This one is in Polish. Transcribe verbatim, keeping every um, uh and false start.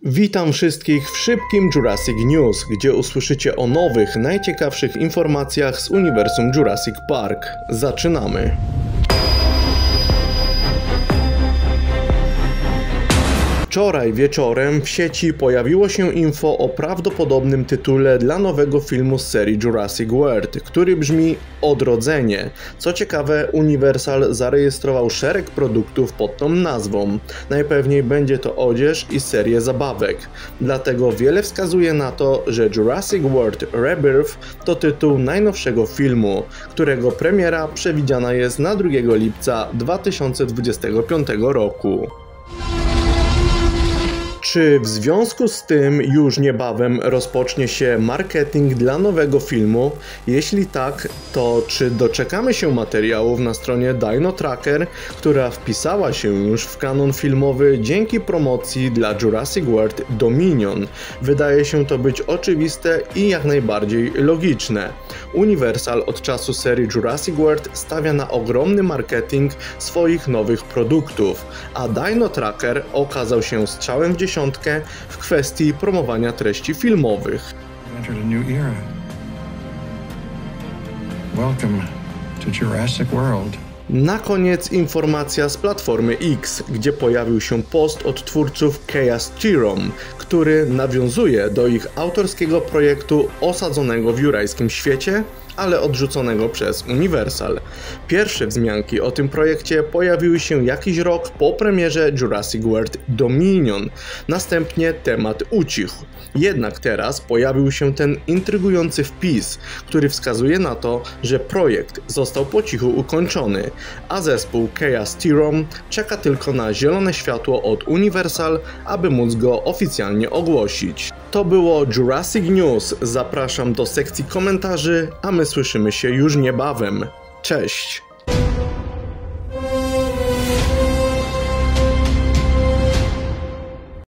Witam wszystkich w szybkim Jurassic News, gdzie usłyszycie o nowych, najciekawszych informacjach z uniwersum Jurassic Park. Zaczynamy! Wczoraj wieczorem w sieci pojawiło się info o prawdopodobnym tytule dla nowego filmu z serii Jurassic World, który brzmi Odrodzenie. Co ciekawe, Universal zarejestrował szereg produktów pod tą nazwą. Najpewniej będzie to odzież i serie zabawek. Dlatego wiele wskazuje na to, że Jurassic World Rebirth to tytuł najnowszego filmu, którego premiera przewidziana jest na drugiego lipca dwa tysiące dwudziestego piątego roku. Czy w związku z tym już niebawem rozpocznie się marketing dla nowego filmu? Jeśli tak, to czy doczekamy się materiałów na stronie Dino Tracker, która wpisała się już w kanon filmowy dzięki promocji dla Jurassic World Dominion? Wydaje się to być oczywiste i jak najbardziej logiczne. Universal od czasu serii Jurassic World stawia na ogromny marketing swoich nowych produktów, a Dino Tracker okazał się strzałem w dziesiątkę w kwestii promowania treści filmowych. Welcome to Jurassic World. Na koniec informacja z Platformy X, gdzie pojawił się post od twórców Chaos Theorem, który nawiązuje do ich autorskiego projektu osadzonego w jurajskim świecie, ale odrzuconego przez Universal. Pierwsze wzmianki o tym projekcie pojawiły się jakiś rok po premierze Jurassic World Dominion. Następnie temat ucichł. Jednak teraz pojawił się ten intrygujący wpis, który wskazuje na to, że projekt został po cichu ukończony, a zespół Chaos Theorem czeka tylko na zielone światło od Universal, aby móc go oficjalnie ogłosić. To było Jurassic News. Zapraszam do sekcji komentarzy, a my słyszymy się już niebawem. Cześć!